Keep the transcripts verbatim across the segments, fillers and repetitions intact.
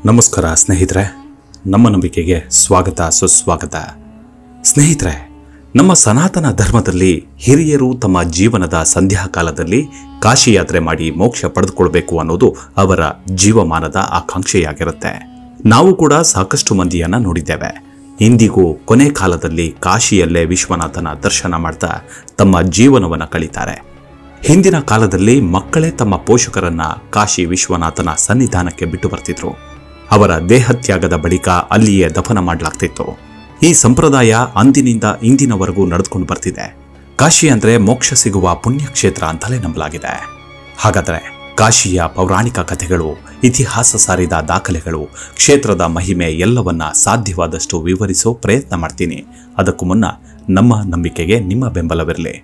ನಮಸ್ಕಾರ ಸ್ನೇಹಿತರೆ, ನಮ್ಮ ನಂಬಿಕೆಗೆ ಸ್ವಾಗತ ಸುಸ್ವಾಗತ. ಸ್ನೇಹಿತರೆ, ನಮ್ಮ ಸನಾತನ ಧರ್ಮದಲ್ಲಿ ಹಿರಿಯರು ತಮ್ಮ ಜೀವನದ ಸಂಧ್ಯಾಕಾಲದಲ್ಲಿ ಕಾಶಿ ಯಾತ್ರೆ ಮಾಡಿ ಮೋಕ್ಷ ಪಡೆದುಕೊಳ್ಬೇಕು ಅನ್ನೋದು ಅವರ ಜೀವಮಾನದ ಆಕಾಂಕ್ಷೆಯಾಗಿರುತ್ತೆ. ನಾವು ಕೂಡ ಸಾಕಷ್ಟು ಮಂದಿಯನ್ನ ನೋಡಿದ್ದೇವೆ. ಇಂದಿಗೂ ಕೊನೆ ಕಾಲದಲ್ಲಿ ಕಾಶಿಯಲ್ಲೇ ವಿಶ್ವನಾಥನ ದರ್ಶನ ಮಾಡ್ತಾ ತಮ್ಮ ಜೀವನವನ್ನು ಕಳೀತಾರೆ. ಹಿಂದಿನ ಕಾಲದಲ್ಲಿ ಮಕ್ಕಳೇ ತಮ್ಮ ಪೋಷಕರನ್ನ ಕಾಶಿ ವಿಶ್ವನಾಥನ ಸನ್ನಿಧಾನಕ್ಕೆ ಬಿಟ್ಟು ಬರ್ತಿದ್ರು. ಅವರ ದೇಹತ್ಯಾಗದ ಬಳಿಕ ಅಲ್ಲಿಯೇ ದಫನ ಮಾಡಲಾಗ್ತಿತ್ತು. ಈ ಸಂಪ್ರದಾಯ ಅಂದಿನಿಂದ ಇಂದಿನವರೆಗೂ ನಡೆದುಕೊಂಡು ಬರ್ತಿದೆ. ಕಾಶಿ ಅಂದ್ರೆ ಮೋಕ್ಷ ಸಿಗುವ ಪುಣ್ಯಕ್ಷೇತ್ರ ಅಂತಲೇ ನಂಬಲಾಗಿದೆ. ಹಾಗಾದರೆ ಕಾಶಿಯ ಪೌರಾಣಿಕ ಕಥೆಗಳು, ಇತಿಹಾಸ ಸಾರಿದ ದಾಖಲೆಗಳು, ಕ್ಷೇತ್ರದ ಮಹಿಮೆ ಎಲ್ಲವನ್ನ ಸಾಧ್ಯವಾದಷ್ಟು ವಿವರಿಸೋ ಪ್ರಯತ್ನ ಮಾಡ್ತೀನಿ. ಅದಕ್ಕೂ ಮುನ್ನ ನಮ್ಮ ನಂಬಿಕೆಗೆ ನಿಮ್ಮ ಬೆಂಬಲವಿರಲಿ.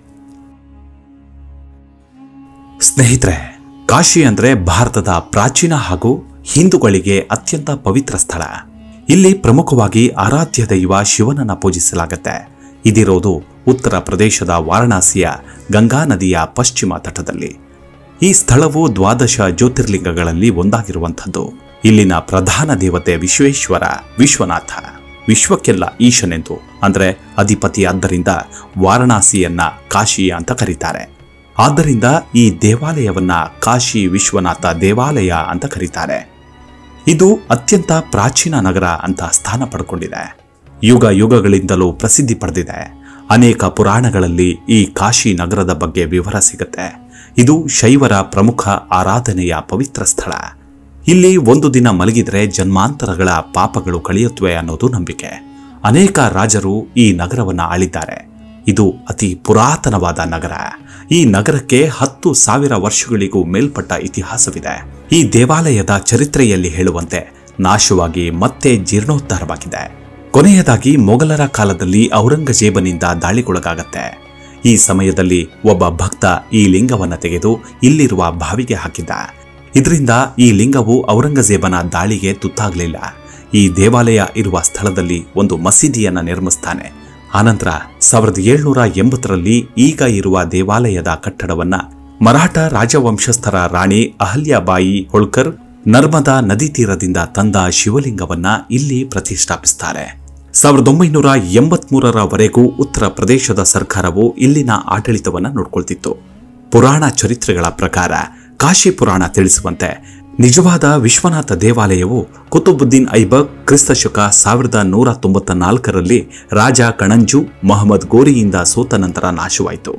ಸ್ನೇಹಿತರೆ, ಕಾಶಿ ಅಂದ್ರೆ ಭಾರತದ ಪ್ರಾಚೀನ ಹಾಗೂ ಹಿಂದೂಗಳಿಗೆ ಅತ್ಯಂತ ಪವಿತ್ರ ಸ್ಥಳ. ಇಲ್ಲಿ ಪ್ರಮುಖವಾಗಿ ಆರಾಧ್ಯ ದೈವ ಶಿವನನ್ನ ಪೂಜಿಸಲಾಗುತ್ತೆ. ಇದಿರೋದು ಉತ್ತರ ಪ್ರದೇಶದ ವಾರಣಾಸಿಯ ಗಂಗಾ ನದಿಯ ಪಶ್ಚಿಮ ತಟದಲ್ಲಿ. ಈ ಸ್ಥಳವು ದ್ವಾದಶ ಜ್ಯೋತಿರ್ಲಿಂಗಗಳಲ್ಲಿ ಒಂದಾಗಿರುವಂಥದ್ದು. ಇಲ್ಲಿನ ಪ್ರಧಾನ ದೇವತೆ ವಿಶ್ವೇಶ್ವರ, ವಿಶ್ವನಾಥ, ವಿಶ್ವಕ್ಕೆಲ್ಲ ಈಶನೆಂದು ಅಂದ್ರೆ ಅಧಿಪತಿ. ಆದ್ದರಿಂದ ವಾರಣಾಸಿಯನ್ನ ಕಾಶಿ ಅಂತ ಕರೀತಾರೆ. ಆದ್ದರಿಂದ ಈ ದೇವಾಲಯವನ್ನ ಕಾಶಿ ವಿಶ್ವನಾಥ ದೇವಾಲಯ ಅಂತ ಕರೀತಾರೆ. ಇದು ಅತ್ಯಂತ ಪ್ರಾಚೀನ ನಗರ ಅಂತ ಸ್ಥಾನ ಪಡ್ಕೊಂಡಿದೆ. ಯುಗ ಯುಗಗಳಿಂದಲೂ ಪ್ರಸಿದ್ಧಿ ಪಡೆದಿದೆ. ಅನೇಕ ಪುರಾಣಗಳಲ್ಲಿ ಈ ಕಾಶಿ ನಗರದ ಬಗ್ಗೆ ವಿವರ ಸಿಗುತ್ತೆ. ಇದು ಶೈವರ ಪ್ರಮುಖ ಆರಾಧನೆಯ ಪವಿತ್ರ ಸ್ಥಳ. ಇಲ್ಲಿ ಒಂದು ದಿನ ಮಲಗಿದ್ರೆ ಜನ್ಮಾಂತರಗಳ ಪಾಪಗಳು ಕಳೆಯುತ್ತವೆ ಅನ್ನೋದು ನಂಬಿಕೆ. ಅನೇಕ ರಾಜರು ಈ ನಗರವನ್ನು ಆಳಿದ್ದಾರೆ. ಇದು ಅತಿ ಪುರಾತನವಾದ ನಗರ. ಈ ನಗರಕ್ಕೆ ಹತ್ತು ಸಾವಿರ ವರ್ಷಗಳಿಗೂ ಮೇಲ್ಪಟ್ಟ ಇತಿಹಾಸವಿದೆ. ಈ ದೇವಾಲಯದ ಚರಿತ್ರೆಯಲ್ಲಿ ಹೇಳುವಂತೆ ನಾಶವಾಗಿ ಮತ್ತೆ ಜೀರ್ಣೋದ್ಧಾರವಾಗಿದೆ. ಕೊನೆಯದಾಗಿ ಮೊಘಲರ ಕಾಲದಲ್ಲಿ ಔರಂಗಜೇಬನಿಂದ ದಾಳಿಗೊಳಗಾಗತ್ತೆ. ಈ ಸಮಯದಲ್ಲಿ ಒಬ್ಬ ಭಕ್ತ ಈ ಲಿಂಗವನ್ನು ತೆಗೆದು ಇಲ್ಲಿರುವ ಬಾವಿಗೆ ಹಾಕಿದ್ದ. ಇದರಿಂದ ಈ ಲಿಂಗವು ಔರಂಗಜೇಬನ ದಾಳಿಗೆ ತುತ್ತಾಗಲಿಲ್ಲ. ಈ ದೇವಾಲಯ ಇರುವ ಸ್ಥಳದಲ್ಲಿ ಒಂದು ಮಸೀದಿಯನ್ನ ನಿರ್ಮಿಸ್ತಾನೆ. ಆನಂತರ ಸಾವಿರದ ಏಳ್ನೂರ ಎಂಬತ್ತರಲ್ಲಿ ಈಗ ಇರುವ ದೇವಾಲಯದ ಕಟ್ಟಡವನ್ನ ಮರಾಠ ರಾಜವಂಶಸ್ಥರ ರಾಣಿ ಅಹಲ್ಯಾಬಾಯಿ ಹೋಳ್ಕರ್ ನರ್ಮದಾ ನದಿ ತೀರದಿಂದ ತಂದ ಶಿವಲಿಂಗವನ್ನ ಇಲ್ಲಿ ಪ್ರತಿಷ್ಠಾಪಿಸುತ್ತಾರೆ. ಸಾವಿರದ ಒಂಬೈನೂರ ಎಂಬತ್ ಮೂರರವರೆಗೂ ಉತ್ತರ ಪ್ರದೇಶದ ಸರ್ಕಾರವು ಇಲ್ಲಿನ ಆಡಳಿತವನ್ನ ನೋಡ್ಕೊಳ್ತಿತ್ತು. ಪುರಾಣ ಚರಿತ್ರೆಗಳ ಪ್ರಕಾರ ಕಾಶಿ ಪುರಾಣ ತಿಳಿಸುವಂತೆ ನಿಜವಾದ ವಿಶ್ವನಾಥ ದೇವಾಲಯವು ಕುತುಬುದ್ದೀನ್ ಐಬಕ್ ಕ್ರಿಸ್ತಶಕ ಸಾವಿರದ ನೂರ ತೊಂಬತ್ತ ನಾಲ್ಕರಲ್ಲಿ ರಾಜ ಕಣಂಜು ಮೊಹಮ್ಮದ್ ಗೋರಿಯಿಂದ ಸೋತ ನಂತರ ನಾಶವಾಯಿತು.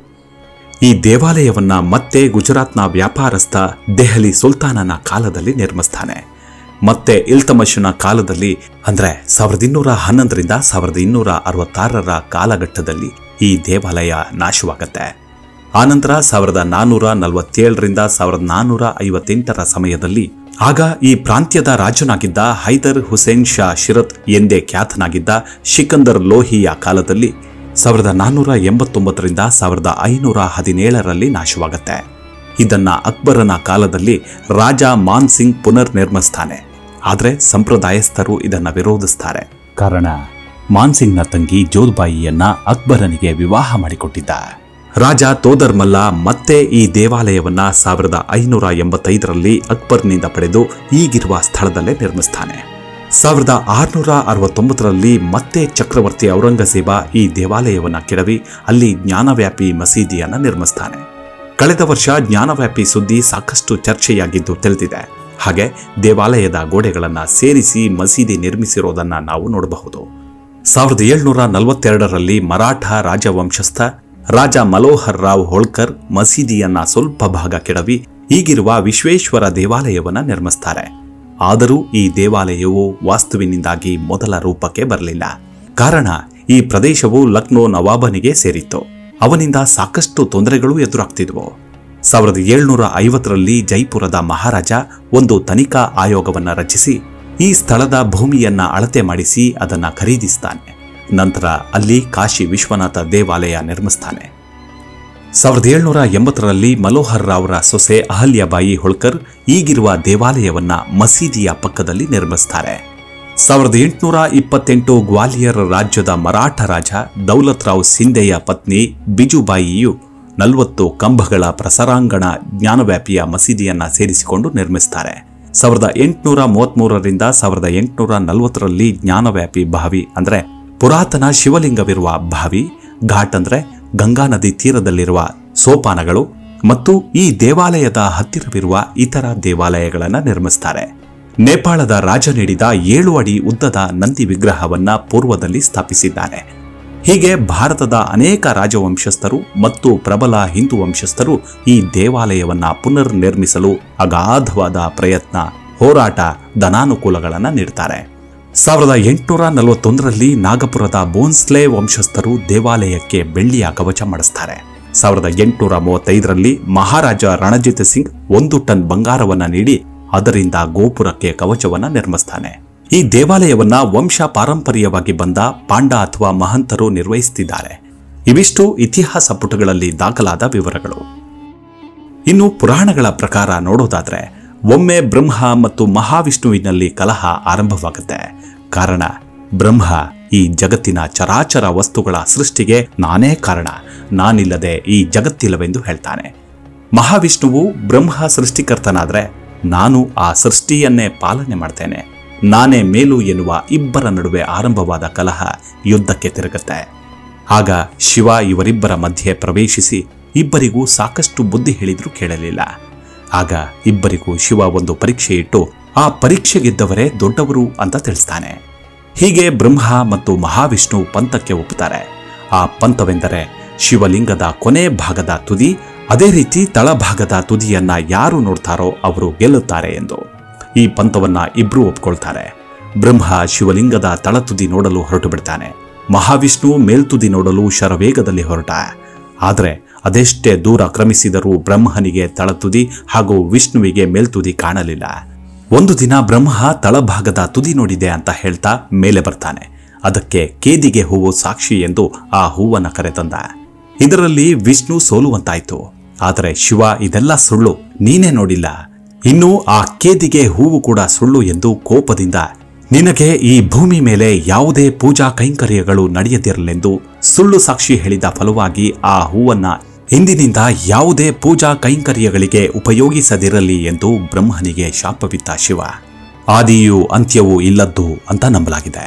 ಈ ದೇವಾಲಯವನ್ನ ಮತ್ತೆ ಗುಜರಾತ್ನ ವ್ಯಾಪಾರಸ್ಥ ದೆಹಲಿ ಸುಲ್ತಾನನ ಕಾಲದಲ್ಲಿ ನಿರ್ಮಿಸ್ತಾನೆ. ಮತ್ತೆ ಇಲ್ತಮಶನ ಕಾಲದಲ್ಲಿ ಅಂದ್ರೆ ಸಾವಿರದ ಇನ್ನೂರ ಹನ್ನೊಂದರಿಂದ ಸಾವಿರದ ಇನ್ನೂರ ಅರವತ್ತಾರರ ಕಾಲಘಟ್ಟದಲ್ಲಿ ಈ ದೇವಾಲಯ ನಾಶವಾಗತ್ತೆ. ಆನಂತರ ಸಾವಿರದ ನಾನ್ನೂರ ನಲವತ್ತೇಳರಿಂದ ಸಾವಿರದ ನಾನ್ನೂರ ಐವತ್ತೆಂಟರ ಸಮಯದಲ್ಲಿ ಆಗ ಈ ಪ್ರಾಂತ್ಯದ ರಾಜನಾಗಿದ್ದ ಹೈದರ್ ಹುಸೇನ್ ಶಾ ಶಿರತ್ ಎಂದೇ ಖ್ಯಾತನಾಗಿದ್ದ ಸಿಕಂದರ್ ಲೋಹಿಯ ಕಾಲದಲ್ಲಿ ಸಾವಿರದ ನಾನ್ನೂರ ಎಂಬತ್ತೊಂಬತ್ತರಿಂದ ಸಾವಿರದ ಐನೂರ ಹದಿನೇಳರಲ್ಲಿ ನಾಶವಾಗತ್ತೆ. ಇದನ್ನ ಅಕ್ಬರನ ಕಾಲದಲ್ಲಿ ರಾಜ ಮಾನ್ ಸಿಂಗ್ ಪುನರ್ ನಿರ್ಮಿಸ್ತಾನೆ. ಆದ್ರೆ ಸಂಪ್ರದಾಯಸ್ಥರು ಇದನ್ನ ವಿರೋಧಿಸ್ತಾರೆ. ಕಾರಣ ಮಾನ್ ಸಿಂಗ್ನ ತಂಗಿ ಜೋಧ್ಬಾಯಿಯನ್ನ ಅಕ್ಬರನಿಗೆ ವಿವಾಹ ಮಾಡಿಕೊಟ್ಟಿದ್ದ. ರಾಜ ತೋದರ್ಮಲ್ಲ ಮತ್ತೆ ಈ ದೇವಾಲಯವನ್ನ ಸಾವಿರದ ಐನೂರ ಎಂಬತ್ತೈದರಲ್ಲಿ ಅಕ್ಬರ್ನಿಂದ ಪಡೆದು ಈಗಿರುವ ಸ್ಥಳದಲ್ಲೇ ನಿರ್ಮಿಸ್ತಾನೆ. ಸಾವಿರದ ಆರುನೂರ ಅರವತ್ತೊಂಬತ್ತರಲ್ಲಿ ಮತ್ತೆ ಚಕ್ರವರ್ತಿ ಔರಂಗಜೇಬ ಈ ದೇವಾಲಯವನ್ನ ಕೆಡವಿ ಅಲ್ಲಿ ಜ್ಞಾನವ್ಯಾಪಿ ಮಸೀದಿಯನ್ನ ನಿರ್ಮಿಸ್ತಾನೆ. ಕಳೆದ ವರ್ಷ ಜ್ಞಾನವ್ಯಾಪಿ ಸುದ್ದಿ ಸಾಕಷ್ಟು ಚರ್ಚೆಯಾಗಿದ್ದು ತಿಳಿದಿದೆ. ಹಾಗೆ ದೇವಾಲಯದ ಗೋಡೆಗಳನ್ನ ಸೇರಿಸಿ ಮಸೀದಿ ನಿರ್ಮಿಸಿರೋದನ್ನ ನಾವು ನೋಡಬಹುದು. ಸಾವಿರದ ಏಳ್ನೂರ ನಲವತ್ತೆರಡರಲ್ಲಿ ಮರಾಠ ರಾಜವಂಶಸ್ಥ ರಾಜ ಮನೋಹರ್ ರಾವ್ ಹೋಳ್ಕರ್ ಮಸೀದಿಯನ್ನ ಸ್ವಲ್ಪ ಭಾಗ ಕೆಡವಿ ಈಗಿರುವ ವಿಶ್ವೇಶ್ವರ ದೇವಾಲಯವನ್ನ ನಿರ್ಮಿಸ್ತಾರೆ. ಆದರೂ ಈ ದೇವಾಲಯವು ವಾಸ್ತುವಿನಿಂದಾಗಿ ಮೊದಲ ರೂಪಕ್ಕೆ ಬರಲಿಲ್ಲ. ಕಾರಣ ಈ ಪ್ರದೇಶವು ಲಕ್ನೋ ನವಾಬನಿಗೆ ಸೇರಿತ್ತು. ಅವನಿಂದ ಸಾಕಷ್ಟು ತೊಂದರೆಗಳು ಎದುರಾಗ್ತಿದ್ವು. ಸಾವಿರದ ಏಳ್ನೂರ ಐವತ್ತರಲ್ಲಿ ಜೈಪುರದ ಮಹಾರಾಜ ಒಂದು ತನಿಖಾ ಆಯೋಗವನ್ನ ರಚಿಸಿ ಈ ಸ್ಥಳದ ಭೂಮಿಯನ್ನ ಅಳತೆ ಮಾಡಿಸಿ ಅದನ್ನ ಖರೀದಿಸ್ತಾನೆ. ನಂತರ ಅಲ್ಲಿ ಕಾಶಿ ವಿಶ್ವನಾಥ ದೇವಾಲಯ ನಿರ್ಮಿಸ್ತಾನೆ. ಸಾವಿರದ ಏಳ್ನೂರ ಎಂಬತ್ತರಲ್ಲಿ ಮನೋಹರ್ ರಾವ್ರ ಸೊಸೆ ಅಹಲ್ಯಾಬಾಯಿ ಹೋಳ್ಕರ್ ಈಗಿರುವ ದೇವಾಲಯವನ್ನ ಮಸೀದಿಯ ಪಕ್ಕದಲ್ಲಿ ನಿರ್ಮಿಸ್ತಾರೆ. ಸಾವಿರದ ಎಂಟುನೂರ ಇಪ್ಪತ್ತೆಂಟು ಗ್ವಾಲಿಯರ್ ರಾಜ್ಯದ ಮರಾಠ ರಾಜ ದೌಲತ್ ರಾವ್ ಸಿಂಧೆಯ ಪತ್ನಿ ಬಿಜುಬಾಯಿಯು ನಲವತ್ತು ಕಂಬಗಳ ಪ್ರಸರಾಂಗಣ ಜ್ಞಾನವ್ಯಾಪಿಯ ಮಸೀದಿಯನ್ನ ಸೇರಿಸಿಕೊಂಡು ನಿರ್ಮಿಸ್ತಾರೆ. ಸಾವಿರದ ಎಂಟುನೂರ ಮೂವತ್ಮೂರರಿಂದ ಸಾವಿರದ ಎಂಟುನೂರ ನಲವತ್ತರಲ್ಲಿ ಜ್ಞಾನವ್ಯಾಪಿ ಬಾವಿ ಅಂದ್ರೆ ಪುರಾತನ ಶಿವಲಿಂಗವಿರುವ ಬಾವಿ, ಘಾಟ್ ಅಂದ್ರೆ ಗಂಗಾ ನದಿ ತೀರದಲ್ಲಿರುವ ಸೋಪಾನಗಳು ಮತ್ತು ಈ ದೇವಾಲಯದ ಹತ್ತಿರವಿರುವ ಇತರ ದೇವಾಲಯಗಳನ್ನು ನಿರ್ಮಿಸುತ್ತಾರೆ. ನೇಪಾಳದ ರಾಜ ನೀಡಿದ ಏಳು ಅಡಿ ಉದ್ದದ ನಂದಿ ವಿಗ್ರಹವನ್ನ ಪೂರ್ವದಲ್ಲಿ ಸ್ಥಾಪಿಸಿದ್ದಾನೆ. ಹೀಗೆ ಭಾರತದ ಅನೇಕ ರಾಜವಂಶಸ್ಥರು ಮತ್ತು ಪ್ರಬಲ ಹಿಂದೂ ವಂಶಸ್ಥರು ಈ ದೇವಾಲಯವನ್ನ ಪುನರ್ ನಿರ್ಮಿಸಲು ಅಗಾಧವಾದ ಪ್ರಯತ್ನ, ಹೋರಾಟ, ಧನಾನುಕೂಲಗಳನ್ನು ನೀಡುತ್ತಾರೆ. ಸಾವಿರದ ಎಂಟುನೂರ ನಲವತ್ತೊಂದರಲ್ಲಿ ನಾಗಪುರದ ಬೋನ್ಸ್ಲೆ ವಂಶಸ್ಥರು ದೇವಾಲಯಕ್ಕೆ ಬೆಳ್ಳಿಯ ಕವಚ ಮಾಡಿಸ್ತಾರೆ. ಸಾವಿರದ ಎಂಟುನೂರ ಮೂವತ್ತೈದರಲ್ಲಿ ಮಹಾರಾಜ ರಣಜಿತ್ ಸಿಂಗ್ ಒಂದು ಟನ್ ಬಂಗಾರವನ್ನ ನೀಡಿ ಅದರಿಂದ ಗೋಪುರಕ್ಕೆ ಕವಚವನ್ನ ನಿರ್ಮಿಸ್ತಾನೆ. ಈ ದೇವಾಲಯವನ್ನ ವಂಶ ಪಾರಂಪರ್ಯವಾಗಿ ಬಂದ ಪಾಂಡ ಅಥವಾ ಮಹಂತರು ನಿರ್ವಹಿಸುತ್ತಿದ್ದಾರೆ. ಇವಿಷ್ಟು ಇತಿಹಾಸ ಪುಟಗಳಲ್ಲಿ ದಾಖಲಾದ ವಿವರಗಳು. ಇನ್ನು ಪುರಾಣಗಳ ಪ್ರಕಾರ ನೋಡೋದಾದ್ರೆ ಒಮ್ಮೆ ಬ್ರಹ್ಮ ಮತ್ತು ಮಹಾವಿಷ್ಣುವಿನಲ್ಲಿ ಕಲಹ ಆರಂಭವಾಗುತ್ತೆ. ಕಾರಣ, ಬ್ರಹ್ಮ ಈ ಜಗತ್ತಿನ ಚರಾಚರ ವಸ್ತುಗಳ ಸೃಷ್ಟಿಗೆ ನಾನೇ ಕಾರಣ, ನಾನಿಲ್ಲದೆ ಈ ಜಗತ್ತಿಲ್ಲವೆಂದು ಹೇಳ್ತಾನೆ. ಮಹಾವಿಷ್ಣುವು ಬ್ರಹ್ಮ ಸೃಷ್ಟಿಕರ್ತನಾದ್ರೆ ನಾನು ಆ ಸೃಷ್ಟಿಯನ್ನೇ ಪಾಲನೆ ಮಾಡ್ತೇನೆ, ನಾನೇ ಮೇಲು ಎನ್ನುವ ಇಬ್ಬರ ನಡುವೆ ಆರಂಭವಾದ ಕಲಹ ಯುದ್ಧಕ್ಕೆ ತಿರುಗುತ್ತೆ. ಆಗ ಶಿವ ಇವರಿಬ್ಬರ ಮಧ್ಯೆ ಪ್ರವೇಶಿಸಿ ಇಬ್ಬರಿಗೂ ಸಾಕಷ್ಟು ಬುದ್ಧಿ ಹೇಳಿದ್ರೂ ಕೇಳಲಿಲ್ಲ. ಆಗ ಇಬ್ಬರಿಗೂ ಶಿವ ಒಂದು ಪರೀಕ್ಷೆ ಇಟ್ಟು ಆ ಪರೀಕ್ಷೆ ಗೆದ್ದವರೇ ದೊಡ್ಡವರು ಅಂತ ತಿಳಿಸ್ತಾನೆ. ಹೀಗೆ ಬ್ರಹ್ಮ ಮತ್ತು ಮಹಾವಿಷ್ಣು ಪಂಥಕ್ಕೆ ಒಪ್ಪುತ್ತಾರೆ. ಆ ಪಂಥವೆಂದರೆ ಶಿವಲಿಂಗದ ಕೊನೆ ಭಾಗದ ತುದಿ, ಅದೇ ರೀತಿ ತಳಭಾಗದ ತುದಿಯನ್ನ ಯಾರು ನೋಡ್ತಾರೋ ಅವರು ಗೆಲ್ಲುತ್ತಾರೆ ಎಂದು. ಈ ಪಂಥವನ್ನ ಇಬ್ರು ಒಪ್ಕೊಳ್ತಾರೆ. ಬ್ರಹ್ಮ ಶಿವಲಿಂಗದ ತಳತುದಿ ನೋಡಲು ಹೊರಟು ಬಿಡ್ತಾನೆ. ಮಹಾವಿಷ್ಣು ಮೇಲ್ತುದಿ ನೋಡಲು ಶರವೇಗದಲ್ಲಿ ಹೊರಟ. ಆದರೆ ಅದೆಷ್ಟೇ ದೂರ ಕ್ರಮಿಸಿದರೂ ಬ್ರಹ್ಮನಿಗೆ ತಳತುದಿ ಹಾಗೂ ವಿಷ್ಣುವಿಗೆ ಮೇಲ್ತುದಿ ಕಾಣಲಿಲ್ಲ. ಒಂದು ದಿನ ಬ್ರಹ್ಮ ತಳಭಾಗದ ತುದಿ ನೋಡಿದೆ ಅಂತ ಹೇಳ್ತಾ ಮೇಲೆ ಬರ್ತಾನೆ. ಅದಕ್ಕೆ ಕೇದಿಗೆ ಹೂವು ಸಾಕ್ಷಿ ಎಂದು ಆ ಹೂವನ್ನ ಕರೆತಂದ. ಇದರಲ್ಲಿ ವಿಷ್ಣು ಸೋಲುವಂತಾಯ್ತು. ಆದರೆ ಶಿವ ಇದೆಲ್ಲ ಸುಳ್ಳು, ನೀನೇ ನೋಡಿಲ್ಲ, ಇನ್ನು ಆ ಕೇದಿಗೆ ಹೂವು ಕೂಡ ಸುಳ್ಳು ಎಂದು ಕೋಪದಿಂದ ನಿನಗೆ ಈ ಭೂಮಿ ಮೇಲೆ ಯಾವುದೇ ಪೂಜಾ ಕೈಂಕರ್ಯಗಳು ನಡೆಯದಿರಲೆಂದು ಸುಳ್ಳು ಸಾಕ್ಷಿ ಹೇಳಿದ ಫಲವಾಗಿ ಆ ಹೂವನ್ನ ಇಂದಿನಿಂದ ಯಾವುದೇ ಪೂಜಾ ಕೈಂಕರ್ಯಗಳಿಗೆ ಉಪಯೋಗಿಸದಿರಲಿ ಎಂದು ಬ್ರಹ್ಮನಿಗೆ ಶಾಪವಿತ್ತ ಶಿವ. ಆದಿಯೂ ಅಂತ್ಯವೂ ಇಲ್ಲದ್ದು ಅಂತ ನಂಬಲಾಗಿದೆ.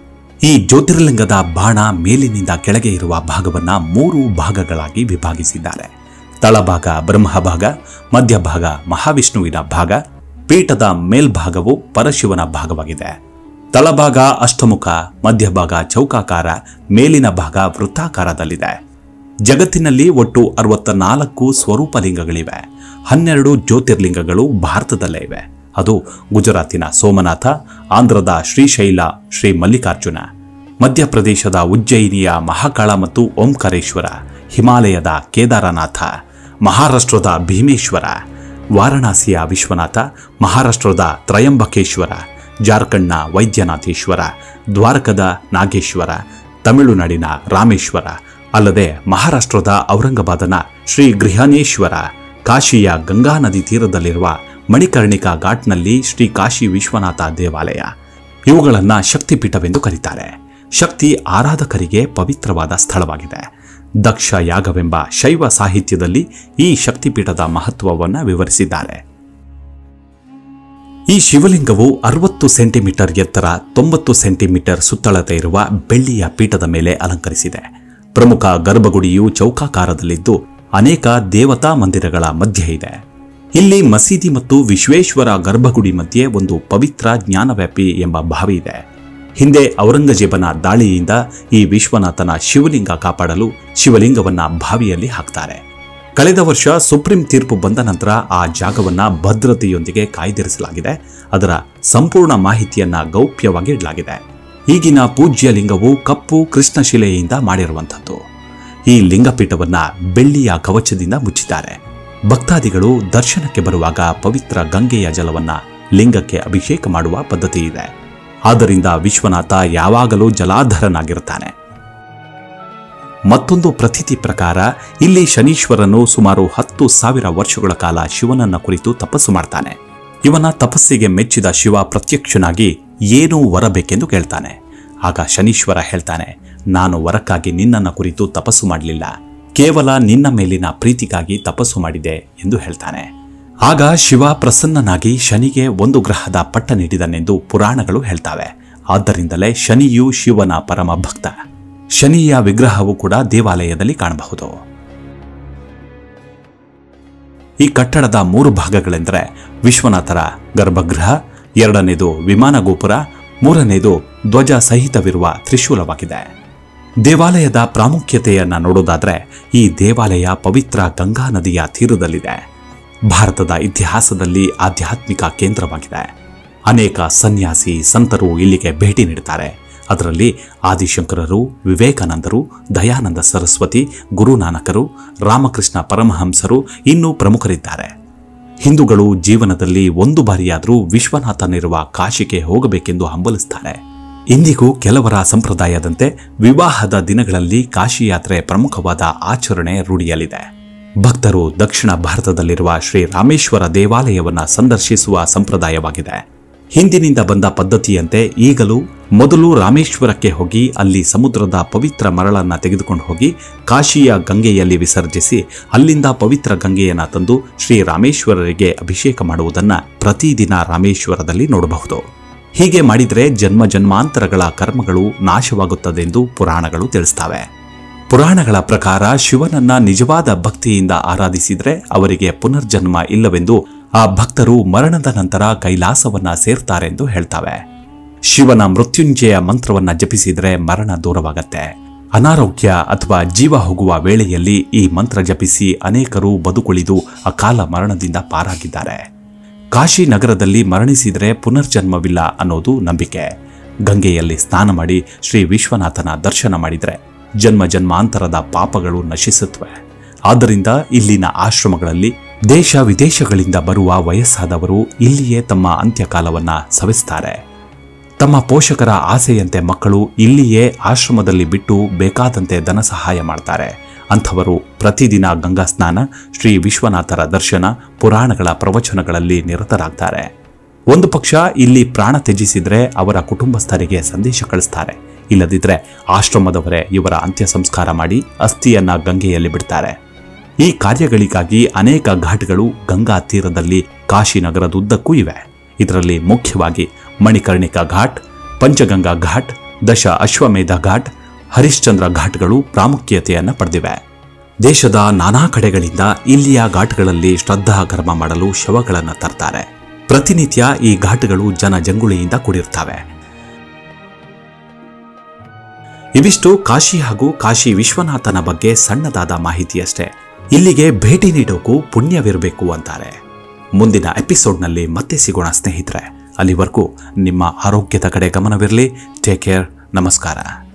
ಈ ಜ್ಯೋತಿರ್ಲಿಂಗದ ಬಾಣ ಮೇಲಿನಿಂದ ಕೆಳಗೆ ಇರುವ ಭಾಗವನ್ನ ಮೂರು ಭಾಗಗಳಾಗಿ ವಿಭಾಗಿಸಿದ್ದಾರೆ. ತಳಭಾಗ ಬ್ರಹ್ಮಭಾಗ, ಮಧ್ಯಭಾಗ ಮಹಾವಿಷ್ಣುವಿನ ಭಾಗ, ಪೀಠದ ಮೇಲ್ಭಾಗವು ಪರಶಿವನ ಭಾಗವಾಗಿದೆ. ತಳಭಾಗ ಅಷ್ಟಮುಖ, ಮಧ್ಯಭಾಗ ಚೌಕಾಕಾರ, ಮೇಲಿನ ಭಾಗ ವೃತ್ತಾಕಾರದಲ್ಲಿದೆ. ಜಗತ್ತಿನಲ್ಲಿ ಒಟ್ಟು ಅರವತ್ತ ನಾಲ್ಕು ಸ್ವರೂಪಲಿಂಗಗಳಿವೆ. ಹನ್ನೆರಡು ಜ್ಯೋತಿರ್ಲಿಂಗಗಳು ಭಾರತದಲ್ಲೇ ಇವೆ. ಅದು ಗುಜರಾತಿನ ಸೋಮನಾಥ, ಆಂಧ್ರದ ಶ್ರೀಶೈಲ ಶ್ರೀ ಮಲ್ಲಿಕಾರ್ಜುನ, ಮಧ್ಯಪ್ರದೇಶದ ಉಜ್ಜಯಿನಿಯ ಮಹಾಕಾಳ ಮತ್ತು ಓಂಕಾರೇಶ್ವರ, ಹಿಮಾಲಯದ ಕೇದಾರನಾಥ, ಮಹಾರಾಷ್ಟ್ರದ ಭೀಮೇಶ್ವರ, ವಾರಣಾಸಿಯ ವಿಶ್ವನಾಥ, ಮಹಾರಾಷ್ಟ್ರದ ತ್ರಯಂಬಕೇಶ್ವರ, ಜಾರ್ಖಂಡ್ನ ವೈದ್ಯನಾಥೇಶ್ವರ, ದ್ವಾರಕದ ನಾಗೇಶ್ವರ, ತಮಿಳುನಾಡಿನ ರಾಮೇಶ್ವರ, ಅಲ್ಲದೆ ಮಹಾರಾಷ್ಟ್ರದ ಔರಂಗಾಬಾದನ ಶ್ರೀ ಗೃಹನೇಶ್ವರ, ಕಾಶಿಯ ಗಂಗಾ ನದಿ ತೀರದಲ್ಲಿರುವ ಮಣಿಕರ್ಣಿಕಾ ಘಾಟ್ನಲ್ಲಿ ಶ್ರೀ ಕಾಶಿ ವಿಶ್ವನಾಥ ದೇವಾಲಯ. ಇವುಗಳನ್ನು ಶಕ್ತಿಪೀಠವೆಂದು ಕರೀತಾರೆ. ಶಕ್ತಿ ಆರಾಧಕರಿಗೆ ಪವಿತ್ರವಾದ ಸ್ಥಳವಾಗಿದೆ. ದಕ್ಷ ಯಾಗವೆಂಬ ಶೈವ ಸಾಹಿತ್ಯದಲ್ಲಿ ಈ ಶಕ್ತಿಪೀಠದ ಮಹತ್ವವನ್ನು ವಿವರಿಸಿದ್ದಾರೆ. ಈ ಶಿವಲಿಂಗವು ಅರವತ್ತು ಸೆಂಟಿಮೀಟರ್ ಎತ್ತರ, ತೊಂಬತ್ತು ಸೆಂಟಿಮೀಟರ್ ಸುತ್ತಳತೆ ಇರುವ ಬೆಳ್ಳಿಯ ಪೀಠದ ಮೇಲೆ ಅಲಂಕರಿಸಿದೆ. ಪ್ರಮುಖ ಗರ್ಭಗುಡಿಯು ಚೌಕಾಕಾರದಲ್ಲಿದ್ದು ಅನೇಕ ದೇವತಾ ಮಂದಿರಗಳ ಮಧ್ಯೆ ಇದೆ. ಇಲ್ಲಿ ಮಸೀದಿ ಮತ್ತು ವಿಶ್ವೇಶ್ವರ ಗರ್ಭಗುಡಿ ಮಧ್ಯೆ ಒಂದು ಪವಿತ್ರ ಜ್ಞಾನವ್ಯಾಪಿ ಎಂಬ ಬಾವಿ ಇದೆ. ಹಿಂದೆ ಔರಂಗಜೇಬನ ದಾಳಿಯಿಂದ ಈ ವಿಶ್ವನಾಥನ ಶಿವಲಿಂಗ ಕಾಪಾಡಲು ಶಿವಲಿಂಗವನ್ನ ಬಾವಿಯಲ್ಲಿ ಹಾಕ್ತಾರೆ. ಕಳೆದ ವರ್ಷ ಸುಪ್ರೀಂ ತೀರ್ಪು ಬಂದ ನಂತರ ಆ ಜಾಗವನ್ನ ಭದ್ರತೆಯೊಂದಿಗೆ ಕಾಯ್ದಿರಿಸಲಾಗಿದೆ. ಅದರ ಸಂಪೂರ್ಣ ಮಾಹಿತಿಯನ್ನ ಗೌಪ್ಯವಾಗಿ ಇಡಲಾಗಿದೆ. ಈಗಿನ ಪೂಜ್ಯ ಲಿಂಗವು ಕಪ್ಪು ಕೃಷ್ಣಶಿಲೆಯಿಂದ ಮಾಡಿರುವಂಥದ್ದು. ಈ ಲಿಂಗಪೀಠವನ್ನ ಬೆಳ್ಳಿಯ ಕವಚದಿಂದ ಮುಚ್ಚಿದ್ದಾರೆ. ಭಕ್ತಾದಿಗಳು ದರ್ಶನಕ್ಕೆ ಬರುವಾಗ ಪವಿತ್ರ ಗಂಗೆಯ ಜಲವನ್ನ ಲಿಂಗಕ್ಕೆ ಅಭಿಷೇಕ ಮಾಡುವ ಪದ್ಧತಿ ಇದೆ. ಆದ್ದರಿಂದ ವಿಶ್ವನಾಥ ಯಾವಾಗಲೂ ಜಲಾಧರನಾಗಿರುತ್ತಾನೆ. ಮತ್ತೊಂದು ಪ್ರತೀತಿ ಪ್ರಕಾರ ಇಲ್ಲಿ ಶನೀಶ್ವರನು ಸುಮಾರು ಹತ್ತು ಸಾವಿರ ವರ್ಷಗಳ ಕಾಲ ಶಿವನನ್ನ ಕುರಿತು ತಪಸ್ಸು ಮಾಡ್ತಾನೆ. ಇವನ ತಪಸ್ಸಿಗೆ ಮೆಚ್ಚಿದ ಶಿವ ಪ್ರತ್ಯಕ್ಷನಾಗಿ ಏನೂ ವರ ಬೇಕೆಂದು ಕೇಳ್ತಾನೆ. ಆಗ ಶನೀಶ್ವರ ಹೇಳ್ತಾನೆ, ನಾನು ವರಕ್ಕಾಗಿ ನಿನ್ನನ್ನ ಕುರಿತು ತಪಸ್ಸು ಮಾಡಲಿಲ್ಲ, ಕೇವಲ ನಿನ್ನ ಮೇಲಿನ ಪ್ರೀತಿಗಾಗಿ ತಪಸ್ಸು ಮಾಡಿದೆ ಎಂದು ಹೇಳ್ತಾನೆ. ಆಗ ಶಿವ ಪ್ರಸನ್ನನಾಗಿ ಶನಿಗೆ ಒಂದು ಗ್ರಹದ ಪಟ್ಟ ನೀಡಿದನೆಂದು ಪುರಾಣಗಳು ಹೇಳ್ತವೆ. ಆದ್ದರಿಂದಲೇ ಶನಿಯು ಶಿವನ ಪರಮ ಭಕ್ತ. ಶನಿಯ ವಿಗ್ರಹವೂ ಕೂಡ ದೇವಾಲಯದಲ್ಲಿ ಕಾಣಬಹುದು. ಈ ಕಟ್ಟಡದ ಮೂರು ಭಾಗಗಳೆಂದರೆ ವಿಶ್ವನಾಥರ ಗರ್ಭಗೃಹ, ಎರಡನೇದು ವಿಮಾನ ಗೋಪುರ, ಮೂರನೇದು ಧ್ವಜ ಸಹಿತವಿರುವ ತ್ರಿಶೂಲವಾಗಿದೆ. ದೇವಾಲಯದ ಪ್ರಾಮುಖ್ಯತೆಯನ್ನ ನೋಡೋದಾದ್ರೆ ಈ ದೇವಾಲಯ ಪವಿತ್ರ ಗಂಗಾ ನದಿಯ ತೀರದಲ್ಲಿದೆ. ಭಾರತದ ಇತಿಹಾಸದಲ್ಲಿ ಆಧ್ಯಾತ್ಮಿಕ ಕೇಂದ್ರವಾಗಿದೆ. ಅನೇಕ ಸನ್ಯಾಸಿ ಸಂತರು ಇಲ್ಲಿಗೆ ಭೇಟಿ ನೀಡುತ್ತಾರೆ. ಅದರಲ್ಲಿ ಆದಿಶಂಕರರು, ವಿವೇಕಾನಂದರು, ದಯಾನಂದ ಸರಸ್ವತಿ, ಗುರುನಾನಕರು, ರಾಮಕೃಷ್ಣ ಪರಮಹಂಸರು ಇನ್ನೂ ಪ್ರಮುಖರಿದ್ದಾರೆ. ಹಿಂದೂಗಳು ಜೀವನದಲ್ಲಿ ಒಂದು ಬಾರಿಯಾದರೂ ವಿಶ್ವನಾಥನಿರುವ ಕಾಶಿಗೆ ಹೋಗಬೇಕೆಂದು ಹಂಬಲಿಸುತ್ತಾರೆ. ಇಂದಿಗೂ ಕೆಲವರ ಸಂಪ್ರದಾಯದಂತೆ ವಿವಾಹದ ದಿನಗಳಲ್ಲಿ ಕಾಶಿ ಯಾತ್ರೆ ಪ್ರಮುಖವಾದ ಆಚರಣೆ ರೂಢಿಯಲ್ಲಿದೆ. ಭಕ್ತರು ದಕ್ಷಿಣ ಭಾರತದಲ್ಲಿರುವ ಶ್ರೀ ರಾಮೇಶ್ವರ ದೇವಾಲಯವನ್ನ ಸಂದರ್ಶಿಸುವ ಸಂಪ್ರದಾಯವಾಗಿದೆ. ಹಿಂದಿನಿಂದ ಬಂದ ಪದ್ಧತಿಯಂತೆ ಈಗಲೂ ಮೊದಲು ರಾಮೇಶ್ವರಕ್ಕೆ ಹೋಗಿ ಅಲ್ಲಿ ಸಮುದ್ರದ ಪವಿತ್ರ ಮರಳನ್ನ ತೆಗೆದುಕೊಂಡು ಹೋಗಿ ಕಾಶಿಯ ಗಂಗೆಯಲ್ಲಿ ವಿಸರ್ಜಿಸಿ ಅಲ್ಲಿಂದ ಪವಿತ್ರ ಗಂಗೆಯನ್ನ ತಂದು ಶ್ರೀ ರಾಮೇಶ್ವರರಿಗೆ ಅಭಿಷೇಕ ಮಾಡುವುದನ್ನ ಪ್ರತಿದಿನ ರಾಮೇಶ್ವರದಲ್ಲಿ ನೋಡಬಹುದು. ಹೀಗೆ ಮಾಡಿದರೆ ಜನ್ಮ ಜನ್ಮಾಂತರಗಳ ಕರ್ಮಗಳು ನಾಶವಾಗುತ್ತದೆಂದು ಪುರಾಣಗಳು ತಿಳಿಸ್ತವೆ. ಪುರಾಣಗಳ ಪ್ರಕಾರ ಶಿವನನ್ನ ನಿಜವಾದ ಭಕ್ತಿಯಿಂದ ಆರಾಧಿಸಿದರೆ ಅವರಿಗೆ ಪುನರ್ಜನ್ಮ ಇಲ್ಲವೆಂದು ಆ ಭಕ್ತರು ಮರಣದ ನಂತರ ಕೈಲಾಸವನ್ನ ಸೇರ್ತಾರೆಂದು ಹೇಳ್ತವೆ. ಶಿವನ ಮೃತ್ಯುಂಜಯ ಮಂತ್ರವನ್ನ ಜಪಿಸಿದರೆ ಮರಣ ದೂರವಾಗತ್ತೆ. ಅನಾರೋಗ್ಯ ಅಥವಾ ಜೀವ ಹೋಗುವ ವೇಳೆಯಲ್ಲಿ ಈ ಮಂತ್ರ ಜಪಿಸಿ ಅನೇಕರು ಬದುಕುಳಿದು ಅಕಾಲ ಮರಣದಿಂದ ಪಾರಾಗಿದ್ದಾರೆ. ಕಾಶಿ ನಗರದಲ್ಲಿ ಮರಣಿಸಿದರೆ ಪುನರ್ಜನ್ಮವಿಲ್ಲ ಅನ್ನೋದು ನಂಬಿಕೆ. ಗಂಗೆಯಲ್ಲಿ ಸ್ನಾನ ಮಾಡಿ ಶ್ರೀ ವಿಶ್ವನಾಥನ ದರ್ಶನ ಮಾಡಿದರೆ ಜನ್ಮ ಜನ್ಮಾಂತರದ ಪಾಪಗಳು ನಶಿಸುತ್ತವೆ. ಆದ್ದರಿಂದ ಇಲ್ಲಿನ ಆಶ್ರಮಗಳಲ್ಲಿ ದೇಶ ವಿದೇಶಗಳಿಂದ ಬರುವ ವಯಸ್ಸಾದವರು ಇಲ್ಲಿಯೇ ತಮ್ಮ ಅಂತ್ಯಕಾಲವನ್ನ ಸವಿಸ್ತಾರೆ. ತಮ್ಮ ಪೋಷಕರ ಆಸೆಯಂತೆ ಮಕ್ಕಳು ಇಲ್ಲಿಯೇ ಆಶ್ರಮದಲ್ಲಿ ಬಿಟ್ಟು ಬೇಕಾದಂತೆ ಧನ ಸಹಾಯ ಮಾಡ್ತಾರೆ. ಅಂಥವರು ಪ್ರತಿದಿನ ಗಂಗಾ ಸ್ನಾನ, ಶ್ರೀ ವಿಶ್ವನಾಥರ ದರ್ಶನ, ಪುರಾಣಗಳ ಪ್ರವಚನಗಳಲ್ಲಿ ನಿರತರಾಗ್ತಾರೆ. ಒಂದು ಪಕ್ಷ ಇಲ್ಲಿ ಪ್ರಾಣ ತ್ಯಜಿಸಿದ್ರೆ ಅವರ ಕುಟುಂಬಸ್ಥರಿಗೆ ಸಂದೇಶ ಕಳಿಸ್ತಾರೆ. ಇಲ್ಲದಿದ್ರೆ ಆಶ್ರಮದವರೇ ಇವರ ಅಂತ್ಯ ಸಂಸ್ಕಾರ ಮಾಡಿ ಅಸ್ಥಿಯನ್ನ ಗಂಗೆಯಲ್ಲಿ ಬಿಡ್ತಾರೆ. ಈ ಕಾರ್ಯಗಳಿಗಾಗಿ ಅನೇಕ ಘಾಟ್ಗಳು ಗಂಗಾ ತೀರದಲ್ಲಿ ಕಾಶಿ ನಗರದುದ್ದಕ್ಕೂ ಇವೆ. ಇದರಲ್ಲಿ ಮುಖ್ಯವಾಗಿ ಮಣಿಕರ್ಣಿಕಾ ಘಾಟ್, ಪಂಚಗಂಗಾ ಘಾಟ್, ದಶ ಅಶ್ವಮೇಧ ಘಾಟ್, ಹರಿಶ್ಚಂದ್ರ ಘಾಟ್ಗಳು ಪ್ರಾಮುಖ್ಯತೆಯನ್ನು ಪಡೆದಿವೆ. ದೇಶದ ನಾನಾ ಕಡೆಗಳಿಂದ ಇಲ್ಲಿಯ ಘಾಟ್ಗಳಲ್ಲಿ ಶ್ರದ್ಧಾ ಕರ್ಮ ಮಾಡಲು ಶವಗಳನ್ನು ತರ್ತಾರೆ. ಪ್ರತಿನಿತ್ಯ ಈ ಘಾಟ್ಗಳು ಜನಜಂಗುಳಿಯಿಂದ ಕೂಡಿರ್ತವೆ. ಇವಿಷ್ಟು ಕಾಶಿ ಹಾಗೂ ಕಾಶಿ ವಿಶ್ವನಾಥನ ಬಗ್ಗೆ ಸಣ್ಣದಾದ ಮಾಹಿತಿಯಷ್ಟೇ. ಇಲ್ಲಿಗೆ ಭೇಟಿ ನೀಡೋಕು ಪುಣ್ಯವಿರಬೇಕು ಅಂತಾರೆ. ಮುಂದಿನ ಎಪಿಸೋಡ್ನಲ್ಲಿ ಮತ್ತೆ ಸಿಗೋಣ ಸ್ನೇಹಿತರೆ. ಅಲ್ಲಿವರೆಗೂ ನಿಮ್ಮ ಆರೋಗ್ಯದ ಕಡೆ ಗಮನವಿರಲಿ. Take care. ನಮಸ್ಕಾರ.